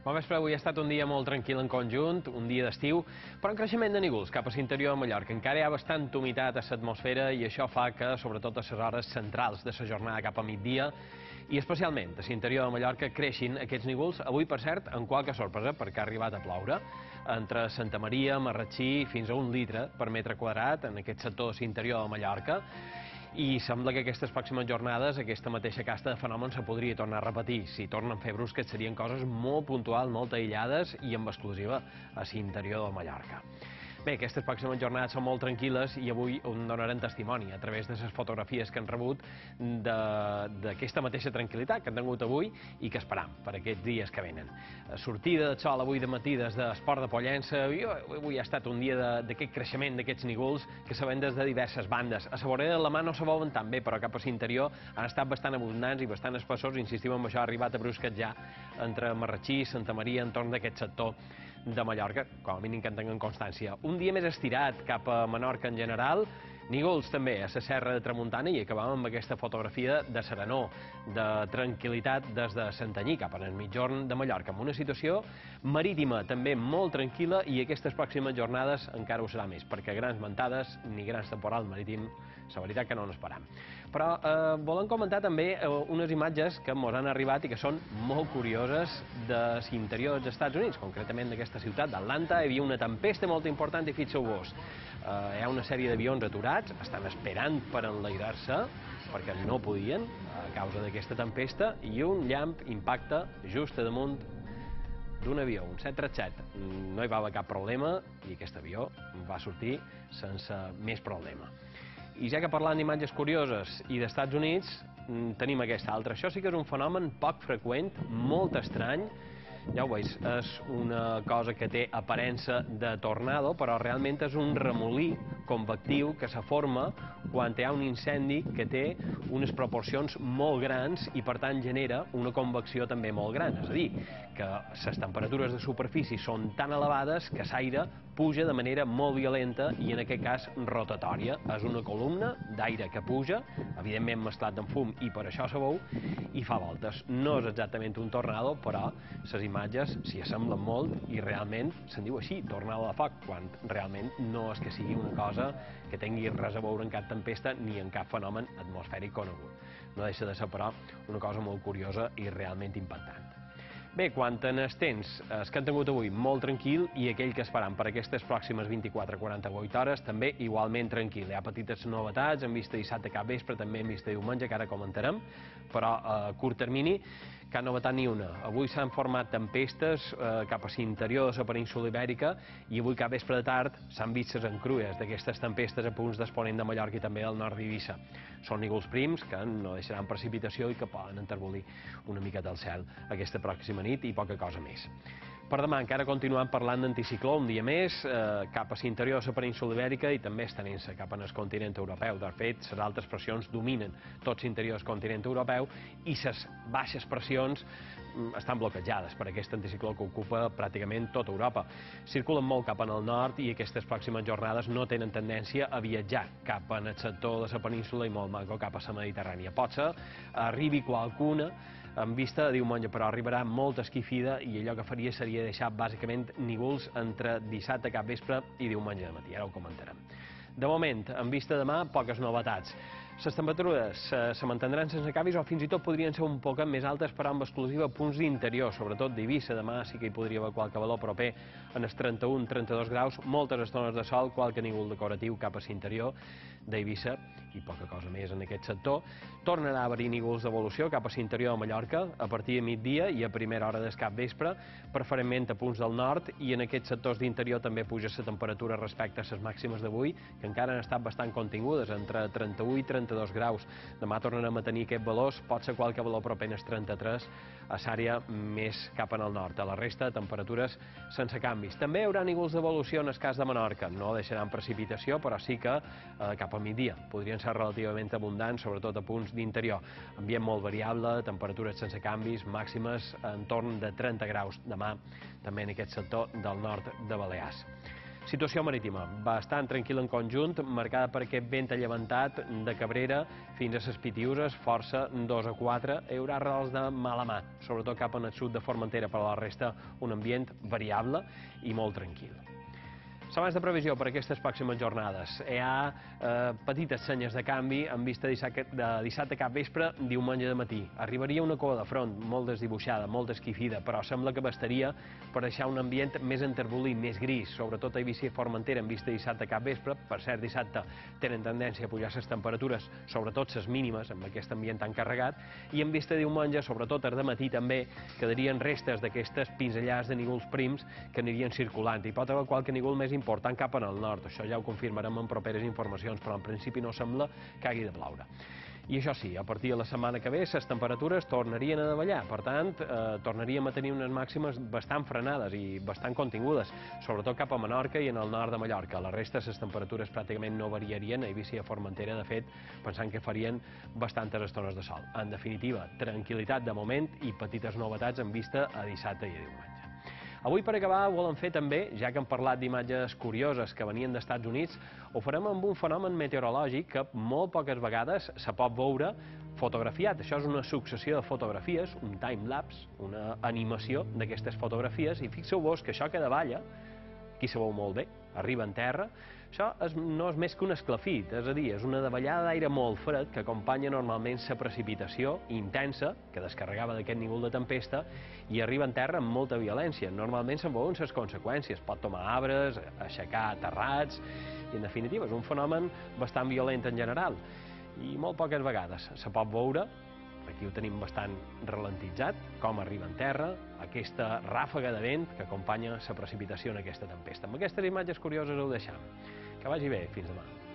Bon vespre, avui ha estat un dia molt tranquil en conjunt, un dia d'estiu, però en creixement de nígols cap a l'interior de Mallorca. Encara hi ha bastanta humitat a l'atmosfera i això fa que, sobretot a les hores centrals de la jornada cap a migdia, i especialment a l'interior de Mallorca, creixin aquests nígols. Avui, per cert, amb qualque sorpresa, perquè ha arribat a ploure, entre Santa Maria, Marratxí, fins a 1 litre per metre quadrat en aquest sector de l'interior de Mallorca. I sembla que aquestes pròximes jornades aquesta mateixa casta de fenòmens se podria tornar a repetir. Si tornen a fer brusques serien coses molt puntuals, molt aïllades i amb exclusiva a l'interior de Mallorca. Bé, aquestes pròximes jornades són molt tranquil·les i avui en donarem testimoni a través de les fotografies que han rebut d'aquesta mateixa tranquil·litat que han tingut avui i que esperam per aquests dies que venen. Sortida de sol avui de matí des d'Esport de Pollença. Avui ha estat un dia d'aquest creixement d'aquests nígols que se ven des de diverses bandes. A la vorera de la mà no se veuen tan bé, però cap a l'interior han estat bastant abundants i bastant espessors. Insistim en això, ha arribat a brusquejar entre Marratxí i Santa Maria entorn d'aquest sector de Mallorca, com a mínim que en tinguem constància. Un dia més estirat cap a Menorca en general, nígols també a la Serra de Tramuntana i acabam amb aquesta fotografia de serenor, de tranquil·litat des de Santanyí cap al mitjorn de Mallorca, amb una situació marítima també molt tranquil·la i aquestes pròximes jornades encara ho serà més, perquè grans ventades ni grans temporals marítim, la veritat que no n'esperam. Però volem comentar també unes imatges que ens han arribat i que són molt curioses de l'interior dels Estats Units, concretament d'aquesta ciutat d'Atlanta. Hi havia una tempesta molt important i fixeu-vos, hi ha una sèrie d'avions aturats, estan esperant per enlairar-se, perquè no podien, a causa d'aquesta tempesta, i un llamp impacta just a damunt d'un avió, un 737. No hi va haver cap problema i aquest avió va sortir sense més problema. I ja que parlant d'imatges curioses i d'Estats Units, tenim aquesta altra. Això sí que és un fenomen poc freqüent, molt estrany. Ja ho veus, és una cosa que té aparença de tornado, però realment és un remolí convectiu que se forma quan hi ha un incendi que té unes proporcions molt grans i per tant genera una convecció també molt gran. És a dir, que les temperatures de superfície són tan elevades que l'aire puja de manera molt violenta i en aquest cas rotatòria. És una columna d'aire que puja, evidentment mesclat amb fum i per això se veu, i fa voltes. No és exactament un tornado, però les imatges s'hi assemblen molt i realment se'n diu així, tornado de foc, quan realment no és que sigui una cosa que tingui res a veure en cap tempesta ni en cap fenomen atmosfèric conegut. No deixa de ser, però, una cosa molt curiosa i realment impactant. Bé, quant en el temps, el que han tingut avui molt tranquil i aquell que esperam per aquestes pròximes 24-48 hores també igualment tranquil. Hi ha petites novetats en vista dissabte cap vespre, també en vista diumenge, que ara comentarem, però a curt termini cap novetat ni una. Avui s'han format tempestes cap a l'interior de la península Ibèrica i avui cap vespre de tard s'han vist les encrues d'aquestes tempestes a punts d'exponent de Mallorca i també al nord d'Eivissa. Són nígols prims que no deixaran precipitació i que poden enterbolir una mica del cel aquesta pròxima nit i poca cosa més. Per demà encara continuem parlant d'anticicló un dia més cap a l'interior de la península Ibèrica i també estenent-se cap al continent europeu. De fet, les altes pressions dominen tot l'interior del continent europeu i les baixes pressions estan bloquejades per aquest anticicló que ocupa pràcticament tota Europa. Circulen molt cap al nord i aquestes pròximes jornades no tenen tendència a viatjar cap al sector de la península i molt manco cap a la Mediterrània. Potser arribi qualcuna en vista de diumenge, però arribarà molta esquifida i allò que faria seria deixar bàsicament nígols entre dissabte cap vespre i diumenge de matí. Ara ho comentarem. De moment, en vista de demà, poques novetats. Les temperatures se mantindran sense canvis o fins i tot podrien ser un poc més altes, però amb exclusiva punts d'interior, sobretot d'Eivissa. Demà sí que hi podria haver qualque valor proper en els 31-32 graus, moltes estones de sol, qualque nígol decoratiu cap a l'interior d'Eivissa i poca cosa més en aquest sector. Tornarà a haver-hi nígols d'evolució cap a l'interior de Mallorca a partir de migdia i a primera hora del cap vespre, preferentment a punts del nord, i en aquests sectors d'interior també puja la temperatura respecte a les màximes d'avui, que encara han estat bastant contingudes, entre 31 i 32 graus. Demà tornarem a tenir aquest valors, pot ser qualque valor proper als 33 a l'àrea més cap al nord. A la resta, temperatures sense canvis. També hi haurà nígols d'evolució en el cas de Menorca. No deixaran precipitació, però sí que cap a migdia podrien ser relativament abundants, sobretot a punts d'interior. Ambient molt variable, temperatures sense canvis, màximes entorn de 30 graus demà, també en aquest sector del nord de Balears. Situació marítima, bastant tranquil·la en conjunt, marcada per aquest vent allevantat de Cabrera fins a les Pitiüses, força 2 a 4. Hi haurà rals de mala mà, sobretot cap en el sud de Formentera, però a la resta un ambient variable i molt tranquil. L'abans de previsió per aquestes pròximes jornades. Hi ha petites senyes de canvi en vista de dissabte cap vespre, diumenge de matí. Arribaria una cua de front, molt desdibuixada, molt esquifida, però sembla que bastaria per deixar un ambient més enterbolit, més gris, sobretot a Eivissa i Formentera en vista de dissabte cap vespre. Per cert, dissabte tenen tendència a pujar les temperatures, sobretot les mínimes, amb aquest ambient tan carregat, i en vista de diumenge, sobretot al matí també, quedarien restes d'aquestes pinzellades de nígols prims que anirien circulant. Hi pot haver qualque nígol més important cap en el nord, això ja ho confirmarem en properes informacions, però en principi no sembla que hagi de ploure. I això sí, a partir de la setmana que ve, les temperatures tornarien a davallar, per tant, tornaríem a tenir unes màximes bastant frenades i bastant contingudes, sobretot cap a Menorca i en el nord de Mallorca. La resta, les temperatures pràcticament no variarien, a Eivissa i a Formentera, de fet, pensant que farien bastantes estones de sol. En definitiva, tranquil·litat de moment i petites novetats en vista a dissabte i a diumenge. Avui, per acabar, ho volen fer també, ja que hem parlat d'imatges curioses que venien dels Estats Units, ho farem amb un fenomen meteorològic que molt poques vegades se pot veure fotografiat. Això és una successió de fotografies, un time-lapse, una animació d'aquestes fotografies, i fixeu-vos que això que davalla, aquí se veu molt bé, arriba en terra, això no és més que un esclafit, és a dir, és una davallada d'aire molt fred que acompanya normalment la precipitació intensa que descarregava d'aquest nivell de tempesta i arriba en terra amb molta violència. Normalment se'n veuen les conseqüències, pot tomar arbres, aixecar terrats, i en definitiva és un fenomen bastant violent en general i molt poques vegades se pot veure. Aquí ho tenim bastant ralentitzat, com arriba en terra, aquesta ràfaga de vent que acompanya la precipitació en aquesta tempesta. Amb aquestes imatges curioses ho deixam. Que vagi bé, fins demà.